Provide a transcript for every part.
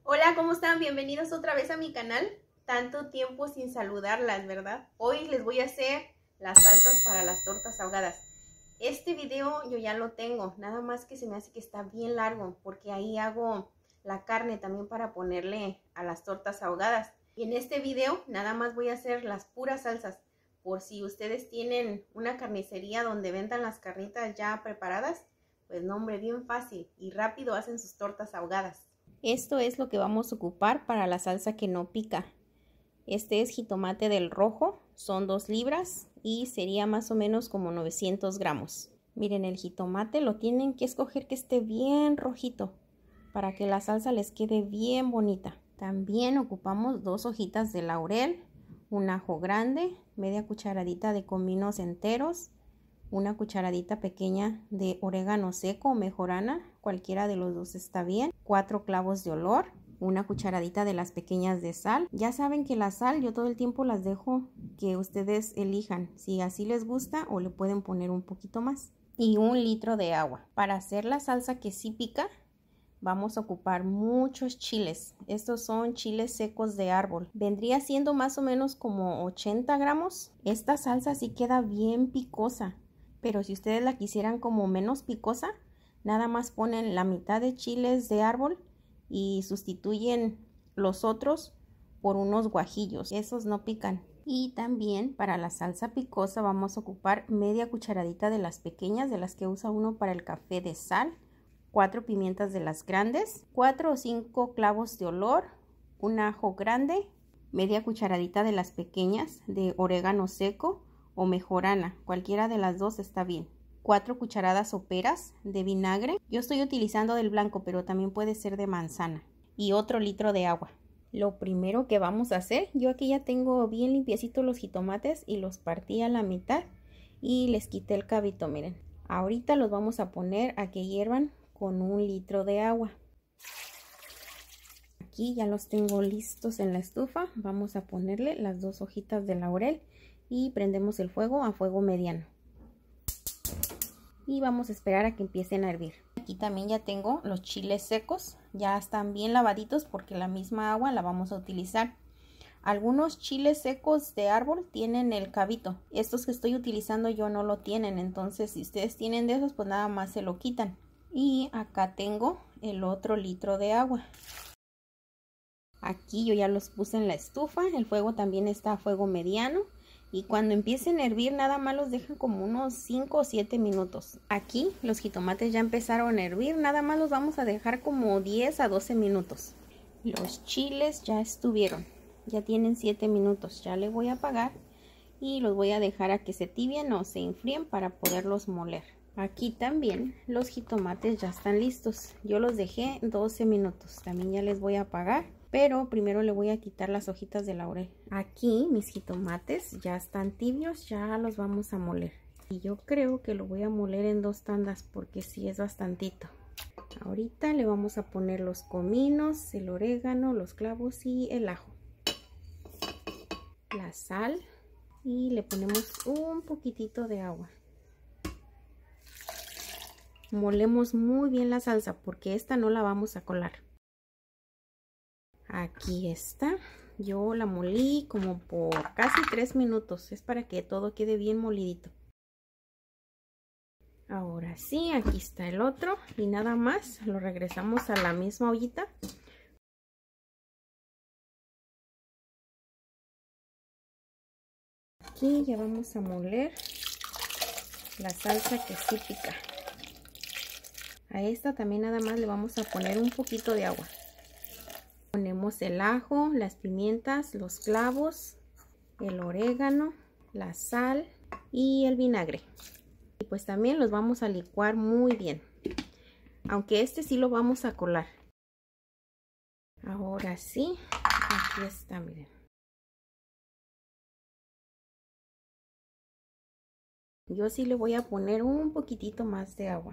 Hola, ¿cómo están? Bienvenidos otra vez a mi canal. Tanto tiempo sin saludarlas, ¿verdad? Hoy les voy a hacer las salsas para las tortas ahogadas. Este video yo ya lo tengo, nada más que se me hace que está bien largo porque ahí hago la carne también para ponerle a las tortas ahogadas. Y en este video nada más voy a hacer las puras salsas. Por si ustedes tienen una carnicería donde vendan las carnitas ya preparadas, pues no, hombre, bien fácil y rápido hacen sus tortas ahogadas. Esto es lo que vamos a ocupar para la salsa que no pica. Este es jitomate del rojo, son 2 libras y sería más o menos como 900 gramos. Miren, el jitomate lo tienen que escoger que esté bien rojito para que la salsa les quede bien bonita. También ocupamos 2 hojitas de laurel, un ajo grande, media cucharadita de cominos enteros, una cucharadita pequeña de orégano seco o mejorana, cualquiera de los dos está bien, 4 clavos de olor, una cucharadita de las pequeñas de sal. Ya saben que la sal yo todo el tiempo las dejo que ustedes elijan, si así les gusta o le pueden poner un poquito más. Y 1 litro de agua. Para hacer la salsa que sí pica, vamos a ocupar muchos chiles. Estos son chiles secos de árbol. Vendría siendo más o menos como 80 gramos. Esta salsa sí queda bien picosa. Pero si ustedes la quisieran como menos picosa, nada más ponen la mitad de chiles de árbol y sustituyen los otros por unos guajillos. Esos no pican. Y también para la salsa picosa vamos a ocupar media cucharadita de las pequeñas, de las que usa uno para el café, de sal, 4 pimientas de las grandes, 4 o 5 clavos de olor, un ajo grande, media cucharadita de las pequeñas de orégano seco o mejorana, cualquiera de las dos está bien. 4 cucharadas soperas de vinagre. Yo estoy utilizando del blanco, pero también puede ser de manzana. Y otro litro de agua. Lo primero que vamos a hacer, yo aquí ya tengo bien limpiecitos los jitomates y los partí a la mitad y les quité el cabito, miren. Ahorita los vamos a poner a que hiervan con 1 litro de agua. Aquí ya los tengo listos en la estufa. Vamos a ponerle las 2 hojitas de laurel y prendemos el fuego a fuego mediano. Y vamos a esperar a que empiecen a hervir. Aquí también ya tengo los chiles secos. Ya están bien lavaditos porque la misma agua la vamos a utilizar. Algunos chiles secos de árbol tienen el cabito. Estos que estoy utilizando yo no lo tienen. Entonces si ustedes tienen de esos, pues nada más se lo quitan. Y acá tengo el otro litro de agua. Aquí yo ya los puse en la estufa. El fuego también está a fuego mediano. Y cuando empiecen a hervir nada más los dejan como unos 5 o 7 minutos. Aquí los jitomates ya empezaron a hervir. Nada más los vamos a dejar como 10 a 12 minutos. Los chiles ya estuvieron. Ya tienen 7 minutos. Ya le voy a apagar. Y los voy a dejar a que se tibien o se enfríen para poderlos moler. Aquí también los jitomates ya están listos. Yo los dejé 12 minutos. También ya les voy a apagar. Pero primero le voy a quitar las hojitas de laurel. Aquí mis jitomates ya están tibios. Ya los vamos a moler. Y yo creo que lo voy a moler en 2 tandas porque sí es bastantito. Ahorita le vamos a poner los cominos, el orégano, los clavos y el ajo. La sal. Y le ponemos un poquitito de agua. Molemos muy bien la salsa porque esta no la vamos a colar. Aquí está. Yo la molí como por casi 3 minutos. Es para que todo quede bien molidito. Ahora sí, aquí está el otro. Y nada más lo regresamos a la misma ollita. Aquí ya vamos a moler la salsa que sí pica. A esta también nada más le vamos a poner un poquito de agua. Ponemos el ajo, las pimientas, los clavos, el orégano, la sal y el vinagre. Y pues también los vamos a licuar muy bien. Aunque este sí lo vamos a colar. Ahora sí, aquí está, miren. Yo sí le voy a poner un poquitito más de agua.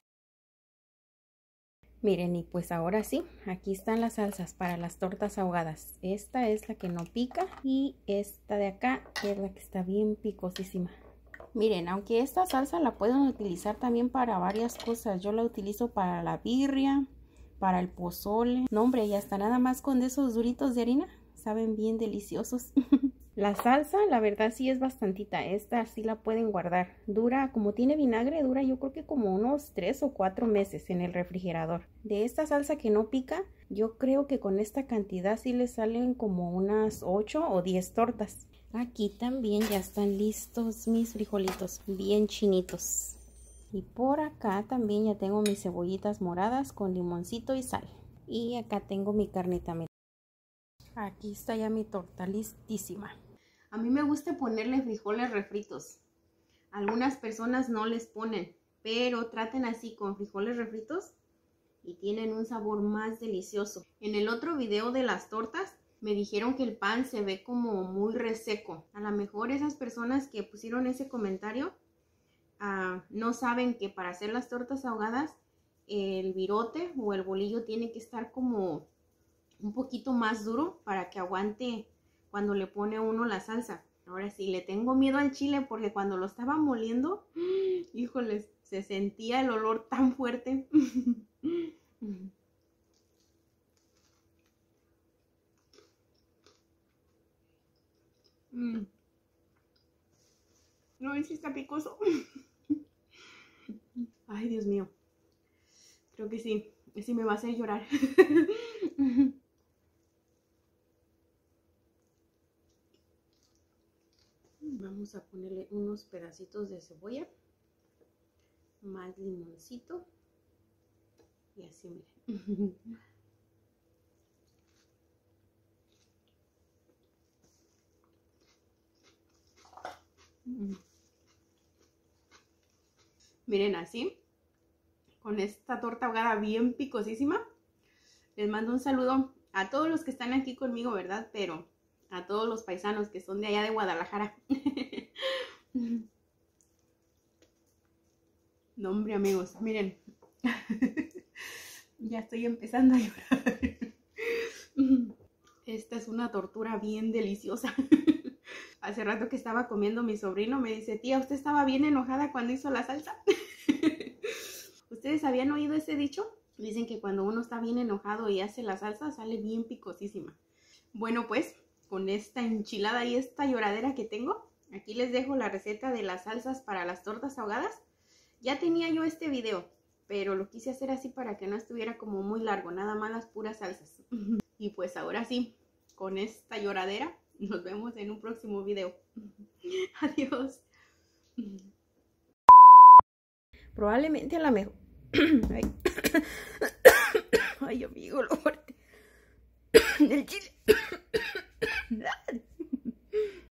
Miren, y pues ahora sí, aquí están las salsas para las tortas ahogadas. Esta es la que no pica y esta de acá es la que está bien picosísima. Miren, aunque esta salsa la pueden utilizar también para varias cosas. Yo la utilizo para la birria, para el pozole. No, hombre, y hasta nada más con esos duritos de harina, saben bien deliciosos. La salsa, la verdad sí es bastantita. Esta sí la pueden guardar. Dura, como tiene vinagre, dura yo creo que como unos 3 o 4 meses en el refrigerador. De esta salsa que no pica, yo creo que con esta cantidad sí le salen como unas 8 o 10 tortas. Aquí también ya están listos mis frijolitos, bien chinitos. Y por acá también ya tengo mis cebollitas moradas con limoncito y sal. Y acá tengo mi carnita. Aquí está ya mi torta listísima. A mí me gusta ponerle frijoles refritos. Algunas personas no les ponen, pero traten así con frijoles refritos y tienen un sabor más delicioso. En el otro video de las tortas me dijeron que el pan se ve como muy reseco. A lo mejor esas personas que pusieron ese comentario no saben que para hacer las tortas ahogadas el virote o el bolillo tiene que estar como un poquito más duro para que aguante cuando le pone uno la salsa. Ahora sí, le tengo miedo al chile porque cuando lo estaba moliendo, híjoles, se sentía el olor tan fuerte. No, sí está picoso. Ay, Dios mío. Creo que sí. Sí me va a hacer llorar. Vamos a ponerle unos pedacitos de cebolla. Más limoncito. Y así, miren. Miren, así, con esta torta ahogada bien picosísima, les mando un saludo a todos los que están aquí conmigo, ¿verdad? Pero a todos los paisanos que son de allá de Guadalajara. No, hombre, amigos, miren. Ya estoy empezando a llorar. Esta es una tortura bien deliciosa. Hace rato que estaba comiendo, mi sobrino me dice, tía, ¿usted estaba bien enojada cuando hizo la salsa? ¿Ustedes habían oído ese dicho? Dicen que cuando uno está bien enojado y hace la salsa, sale bien picosísima. Bueno, pues, con esta enchilada y esta lloradera que tengo, aquí les dejo la receta de las salsas para las tortas ahogadas. Ya tenía yo este video, pero lo quise hacer así para que no estuviera como muy largo, nada más las puras salsas. Y pues ahora sí, con esta lloradera, nos vemos en un próximo video. Adiós. Probablemente a la mejor... Ay. Ay, amigo, lo fuerte del chile.